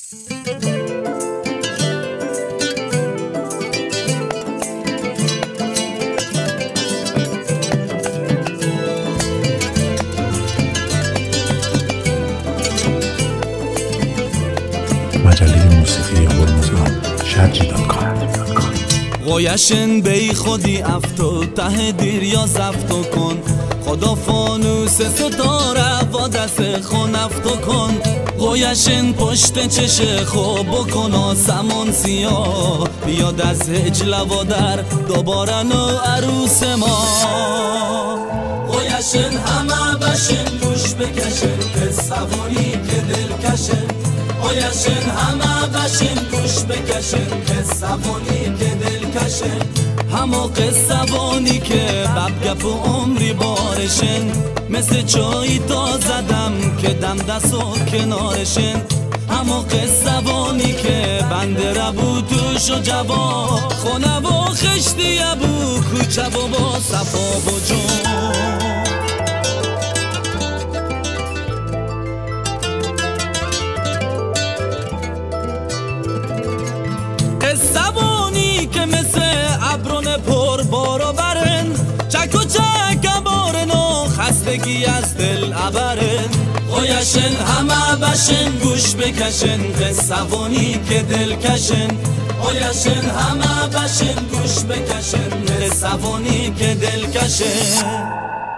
مجله موسیقی هرمزگان شرجی.com. قویشن بی خودی افتو ته دیر یا زفتو کن، خدا فانوس ستاره و دست خون افتو کن. قویشن پشت چشه خوب بکن آسمون سیاه، بیاد از هجله و در دوباره نو عروس ما. قویشن همه بشن گوش بکشن قصوانی که دل کشن. قویشن همه بشن گوش بکشن قصوانی که دل کشن. همه قصوانی که بب و عمری بارشن، مثل چایی تا زدم که دم دست و کنارشن. همه قصوانی که بنده ربو توش و جوا، خونه و خشتی ابو کوچه و با صفا و جون. قصوانی که مثل ابرون پر بارو برن، چک و چک بارن و خستگی از دل عبرن. قویشن همه بشن گوش بکشن قصوانی که دل کشن. قویشن همه بشن گوش بکشن قصوانی که دل کشن.